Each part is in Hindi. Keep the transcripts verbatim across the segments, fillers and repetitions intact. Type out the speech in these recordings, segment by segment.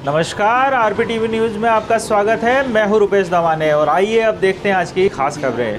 नमस्कार, आरपी टीवी न्यूज़ में आपका स्वागत है। मैं हूं रुपेश दवाने और आइए अब देखते हैं आज की खास खबरें।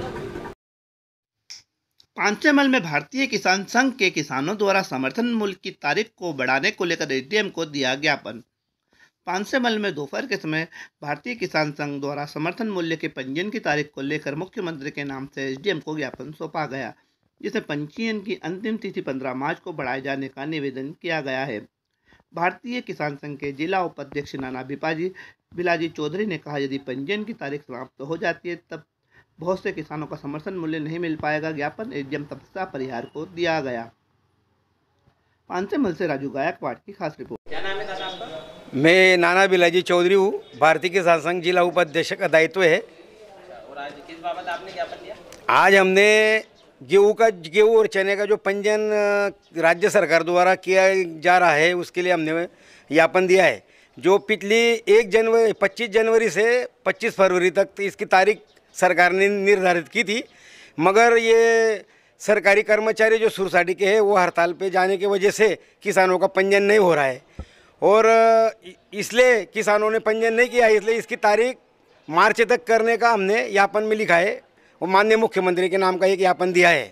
पांचेमल में भारतीय किसान संघ के किसानों द्वारा समर्थन मूल्य की तारीख को बढ़ाने को लेकर एसडीएम को दिया ज्ञापन। पांचेमल में दोपहर के समय भारतीय किसान संघ द्वारा समर्थन मूल्य के पंजीयन की तारीख को लेकर मुख्यमंत्री के नाम से एसडीएम को ज्ञापन सौंपा गया, जिसमें पंजीयन की अंतिम तिथि पंद्रह मार्च को बढ़ाए जाने का निवेदन किया गया है। भारतीय किसान संघ के जिला उपाध्यक्ष नाना बिपाजी बिलाजी चौधरी ने कहा, यदि पंजीयन की तारीख समाप्त हो जाती है तब बहुत से किसानों का समर्थन मूल्य नहीं मिल पाएगा। ज्ञापन एसडीएम तपस्या परिहार को दिया गया। पांचेमल से राजू गायकवाड़ की खास रिपोर्ट। क्या नाम है दादा आपका? मैं नाना बिलाजी चौधरी हूँ, भारतीय किसान संघ जिला उपाध्यक्ष का दायित्व है। और आज किस बाबत आपने ज्ञापन दिया? आज हमने गेहूँ का गेहूँ और चने का जो पंजीयन राज्य सरकार द्वारा किया जा रहा है उसके लिए हमने ज्ञापन दिया है, जो पिछली एक जनवरी पच्चीस जनवरी से पच्चीस फरवरी तक इसकी तारीख सरकार ने निर्धारित की थी, मगर ये सरकारी कर्मचारी जो सुरसाटी के हैं वो हड़ताल पे जाने की वजह से किसानों का पंजीयन नहीं हो रहा है और इसलिए किसानों ने पंजीयन नहीं किया, इसलिए इसकी तारीख मार्च तक करने का हमने ज्ञापन में लिखा है और माननीय मुख्यमंत्री के नाम का एक ज्ञापन दिया है।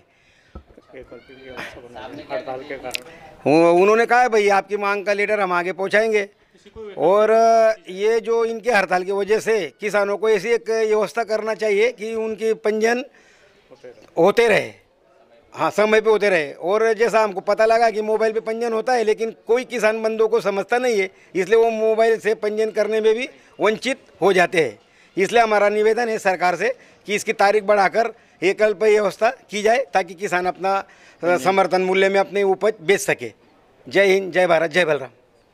उन्होंने कहा है भाई आपकी मांग का लेटर हम आगे पहुंचाएंगे और ये जो इनके हड़ताल की वजह से किसानों को ऐसी एक व्यवस्था करना चाहिए कि उनकी पंजीयन होते रहे, हाँ समय पे होते रहे। और जैसा हमको पता लगा कि मोबाइल पे पंजीयन होता है लेकिन कोई किसान बंधु को समझता नहीं है, इसलिए वो मोबाइल से पंजीयन करने में भी वंचित हो जाते हैं। इसलिए हमारा निवेदन है सरकार से कि इसकी तारीख बढ़ाकर एकल्प व्यवस्था की जाए ताकि किसान अपना समर्थन मूल्य में अपने उपज बेच सके। जय हिंद, जय भारत, जय बलराम।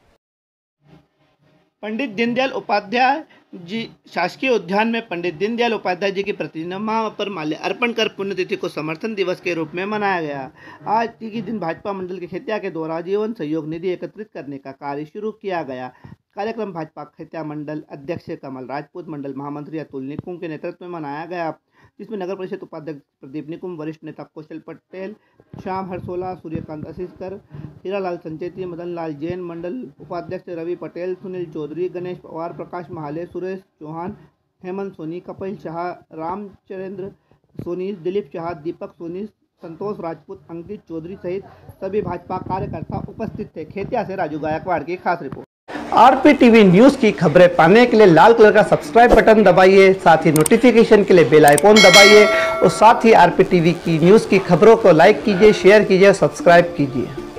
पंडित दीनदयाल उपाध्याय जी शासकीय उद्यान में पंडित दीनदयाल उपाध्याय जी की प्रतिमा पर माल्य अर्पण कर पुण्यतिथि को समर्थन दिवस के रूप में मनाया गया। आज के दिन भाजपा मंडल के खेतिया के द्वारा जीवन सहयोग निधि एकत्रित करने का कार्य शुरू किया गया। कार्यक्रम भाजपा खेतिया मंडल अध्यक्ष कमल राजपूत, मंडल महामंत्री अतुल निकुम के नेतृत्व में मनाया गया, जिसमें नगर परिषद उपाध्यक्ष प्रदीप निकुम, वरिष्ठ नेता कौशल पटेल, श्याम हरसोला, सूर्यकांत असीसकर, हीरालाल संचेती, मदन लाल जैन, मंडल उपाध्यक्ष रवि पटेल, सुनील चौधरी, गणेश पवार, प्रकाश महाले, सुरेश चौहान, हेमंत सोनी, कपिल शाह, रामचंद्र सोनी, दिलीप शाह, दीपक सोनी, संतोष राजपूत, अंकित चौधरी सहित सभी भाजपा कार्यकर्ता उपस्थित थे। खेतिया से राजू गायकवाड़ की खास रिपोर्ट। आरपी टीवी न्यूज़ की खबरें पाने के लिए लाल कलर का सब्सक्राइब बटन दबाइए, साथ ही नोटिफिकेशन के लिए बेल आइकॉन दबाइए और साथ ही आरपी टीवी की न्यूज़ की खबरों को लाइक कीजिए, शेयर कीजिए, सब्सक्राइब कीजिए।